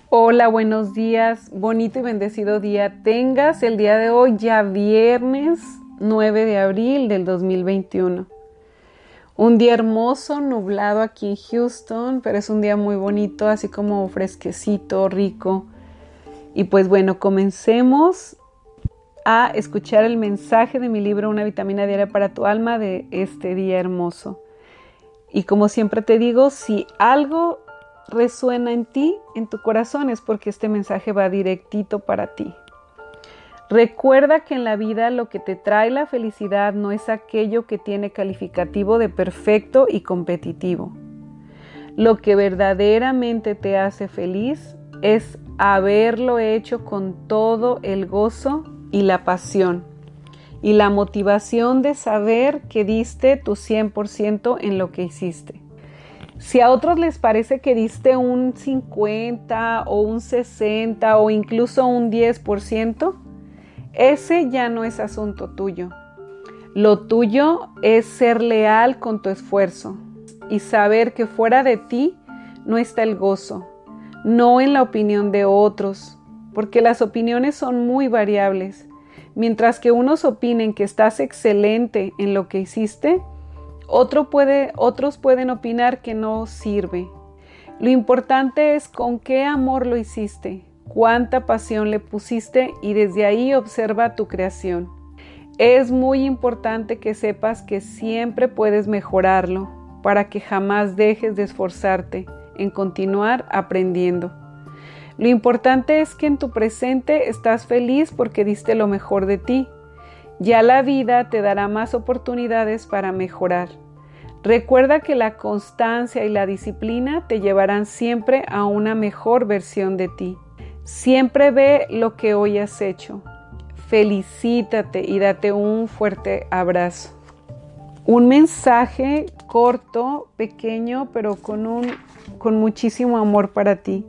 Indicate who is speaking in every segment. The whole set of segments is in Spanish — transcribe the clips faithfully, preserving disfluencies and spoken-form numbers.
Speaker 1: Hola, buenos días, bonito y bendecido día tengas el día de hoy, ya viernes nueve de abril del dos mil veintiuno. Un día hermoso, nublado aquí en Houston, pero es un día muy bonito, así como fresquecito, rico. Y pues bueno, comencemos a escuchar el mensaje de mi libro Una vitamina diaria para tu alma de este día hermoso. Y como siempre te digo, si algo resuena en ti, en tu corazón, es porque este mensaje va directito para ti. Recuerda que en la vida lo que te trae la felicidad no es aquello que tiene calificativo de perfecto y competitivo. Lo que verdaderamente te hace feliz es haberlo hecho con todo el gozo y la pasión y la motivación de saber que diste tu cien por ciento en lo que hiciste. Si a otros les parece que diste un cincuenta o un sesenta o incluso un diez por ciento, ese ya no es asunto tuyo. Lo tuyo es ser leal con tu esfuerzo y saber que fuera de ti no está el gozo, no en la opinión de otros, porque las opiniones son muy variables. Mientras que unos opinen que estás excelente en lo que hiciste, Otro puede, otros pueden opinar que no sirve. Lo importante es con qué amor lo hiciste, cuánta pasión le pusiste y desde ahí observa tu creación. Es muy importante que sepas que siempre puedes mejorarlo para que jamás dejes de esforzarte en continuar aprendiendo. Lo importante es que en tu presente estás feliz porque diste lo mejor de ti. Ya la vida te dará más oportunidades para mejorar. Recuerda que la constancia y la disciplina te llevarán siempre a una mejor versión de ti. Siempre ve lo que hoy has hecho. Felicítate y date un fuerte abrazo. Un mensaje corto, pequeño, pero con, un, con muchísimo amor para ti.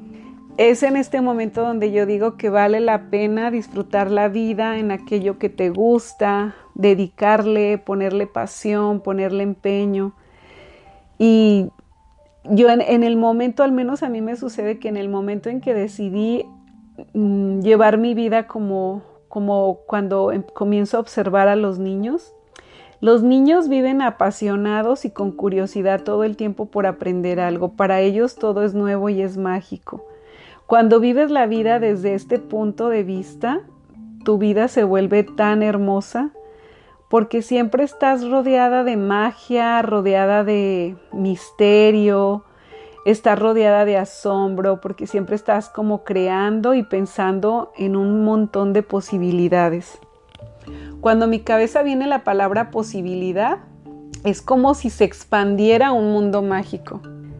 Speaker 1: Es en este momento donde yo digo que vale la pena disfrutar la vida en aquello que te gusta, dedicarle, ponerle pasión, ponerle empeño. Y yo en, en el momento, al menos a mí me sucede que en el momento en que decidí mmm, llevar mi vida como, como cuando em, comienzo a observar a los niños, los niños viven apasionados y con curiosidad todo el tiempo por aprender algo. Para ellos todo es nuevo y es mágico. Cuando vives la vida desde este punto de vista, tu vida se vuelve tan hermosa porque siempre estás rodeada de magia, rodeada de misterio, estás rodeada de asombro porque siempre estás como creando y pensando en un montón de posibilidades. Cuando a mi cabeza viene la palabra posibilidad, es como si se expandiera un mundo mágico.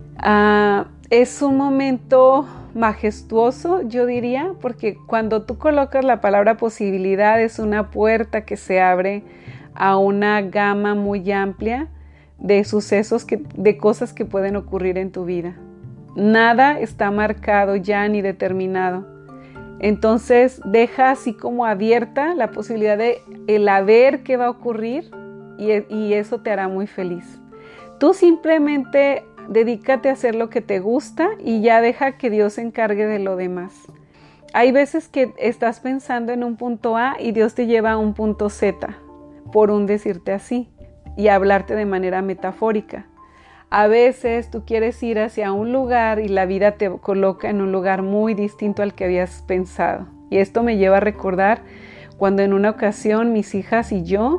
Speaker 1: Ah, es un momento majestuoso, yo diría, porque cuando tú colocas la palabra posibilidad es una puerta que se abre a una gama muy amplia de sucesos, que, de cosas que pueden ocurrir en tu vida. Nada está marcado ya ni determinado. Entonces deja así como abierta la posibilidad de el haber que va a ocurrir y, y eso te hará muy feliz. Tú simplemente dedícate a hacer lo que te gusta y ya deja que Dios se encargue de lo demás. Hay veces que estás pensando en un punto A y Dios te lleva a un punto Z, por un decirte así, y hablarte de manera metafórica. A veces tú quieres ir hacia un lugar y la vida te coloca en un lugar muy distinto al que habías pensado. Y esto me lleva a recordar cuando en una ocasión mis hijas y yo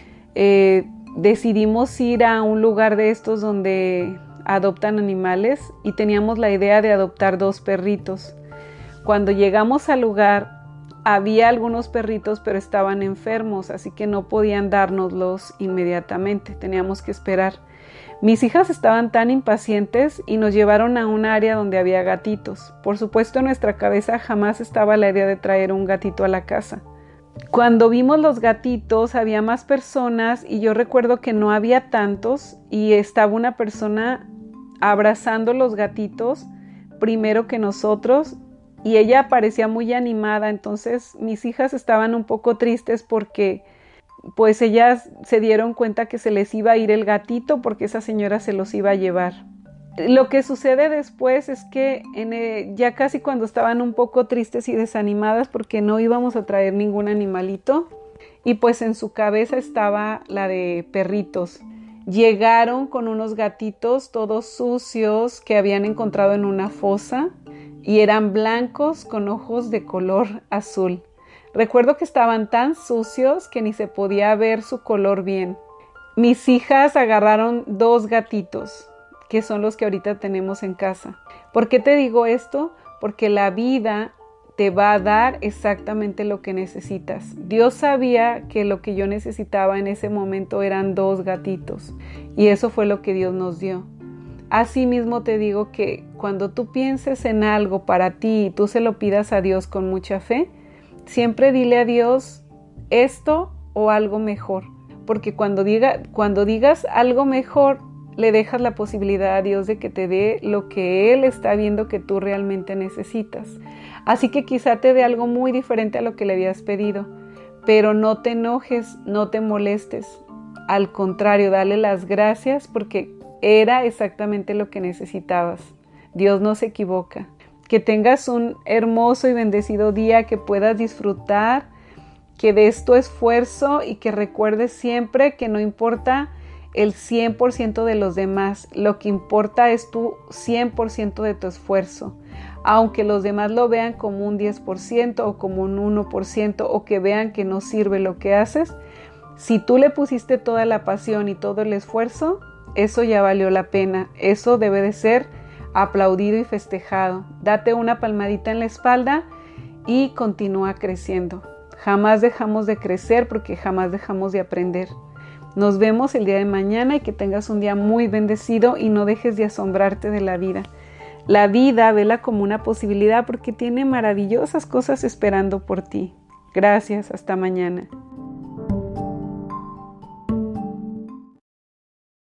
Speaker 1: eh, decidimos ir a un lugar de estos donde adoptan animales y teníamos la idea de adoptar dos perritos. Cuando llegamos al lugar había algunos perritos pero estaban enfermos, así que no podían dárnoslos inmediatamente, teníamos que esperar. Mis hijas estaban tan impacientes y nos llevaron a un área donde había gatitos. Por supuesto, en nuestra cabeza jamás estaba la idea de traer un gatito a la casa. Cuando vimos los gatitos había más personas y yo recuerdo que no había tantos y estaba una persona abrazando los gatitos primero que nosotros y ella parecía muy animada. Entonces mis hijas estaban un poco tristes porque pues ellas se dieron cuenta que se les iba a ir el gatito porque esa señora se los iba a llevar. Lo que sucede después es que en el, ya casi cuando estaban un poco tristes y desanimadas porque no íbamos a traer ningún animalito, y pues en su cabeza estaba la de perritos. Llegaron con unos gatitos todos sucios que habían encontrado en una fosa y eran blancos con ojos de color azul. Recuerdo que estaban tan sucios que ni se podía ver su color bien. Mis hijas agarraron dos gatitos, que son los que ahorita tenemos en casa. ¿Por qué te digo esto? Porque la vida te va a dar exactamente lo que necesitas. Dios sabía que lo que yo necesitaba en ese momento eran dos gatitos, y eso fue lo que Dios nos dio. Asimismo te digo que cuando tú pienses en algo para ti y tú se lo pidas a Dios con mucha fe, siempre dile a Dios esto o algo mejor, porque cuando, diga, cuando digas algo mejor, le dejas la posibilidad a Dios de que te dé lo que Él está viendo que tú realmente necesitas. Así que quizá te dé algo muy diferente a lo que le habías pedido, pero no te enojes, no te molestes. Al contrario, dale las gracias porque era exactamente lo que necesitabas. Dios no se equivoca. Que tengas un hermoso y bendecido día, que puedas disfrutar, que des tu esfuerzo y que recuerdes siempre que no importa el cien por ciento de los demás, lo que importa es tu cien por ciento de tu esfuerzo. Aunque los demás lo vean como un diez por ciento o como un uno por ciento o que vean que no sirve lo que haces, si tú le pusiste toda la pasión y todo el esfuerzo, eso ya valió la pena. Eso debe de ser aplaudido y festejado. Date una palmadita en la espalda y continúa creciendo. Jamás dejamos de crecer porque jamás dejamos de aprender. Nos vemos el día de mañana y que tengas un día muy bendecido y no dejes de asombrarte de la vida. La vida, vela como una posibilidad porque tiene maravillosas cosas esperando por ti. Gracias, hasta mañana.